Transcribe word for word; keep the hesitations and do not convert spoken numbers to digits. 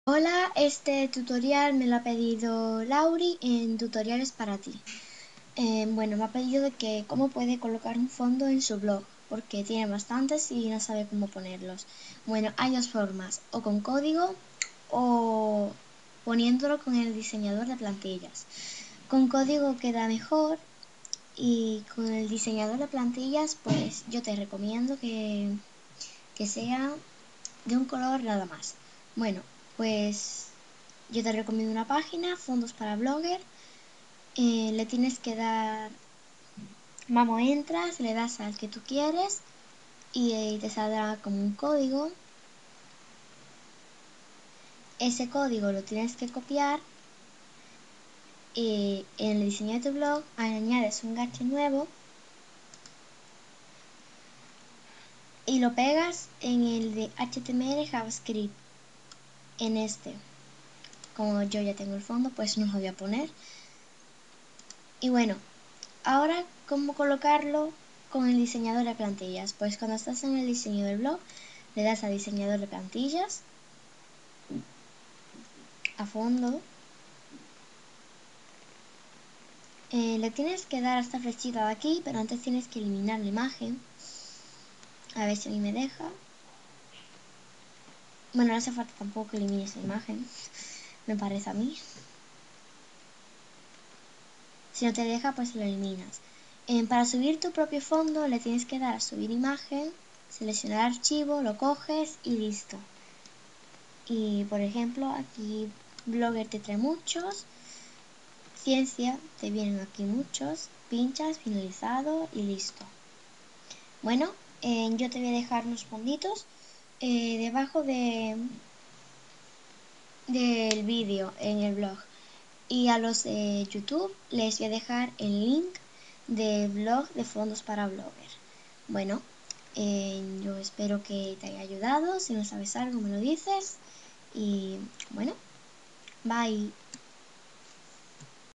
Hola, este tutorial me lo ha pedido Lauri en Tutoriales para ti. Eh, bueno, me ha pedido de que cómo puede colocar un fondo en su blog, porque tiene bastantes y no sabe cómo ponerlos. Bueno, hay dos formas, o con código o poniéndolo con el diseñador de plantillas. Con código queda mejor y con el diseñador de plantillas, pues yo te recomiendo que, que sea de un color nada más. Bueno, pues yo te recomiendo una página, Fondos para Blogger. Eh, le tienes que dar, vamos, entras, le das al que tú quieres y eh, te saldrá como un código. Ese código lo tienes que copiar y en el diseño de tu blog añades un gache nuevo y lo pegas en el de H T M L JavaScript. En este, como yo ya tengo el fondo, pues no lo voy a poner. Y bueno, ahora, ¿cómo colocarlo con el diseñador de plantillas? Pues cuando estás en el diseño del blog, le das a diseñador de plantillas, a fondo. Eh, le tienes que dar a esta flechita de aquí, pero antes tienes que eliminar la imagen. A ver si a mí me deja. Bueno, no hace falta tampoco que elimines la imagen, me parece a mí. Si no te deja, pues lo eliminas. Eh, para subir tu propio fondo, le tienes que dar a subir imagen, seleccionar archivo, lo coges y listo. Y por ejemplo, aquí Blogger te trae muchos, Ciencia te vienen aquí muchos, pinchas, finalizado y listo. Bueno, eh, yo te voy a dejar unos fonditos eh, debajo de del vídeo en el blog. Y a los de YouTube les voy a dejar el link del blog de Fondos para Blogger. Bueno, eh, yo espero que te haya ayudado. Si no sabes algo, me lo dices. Y bueno, bye.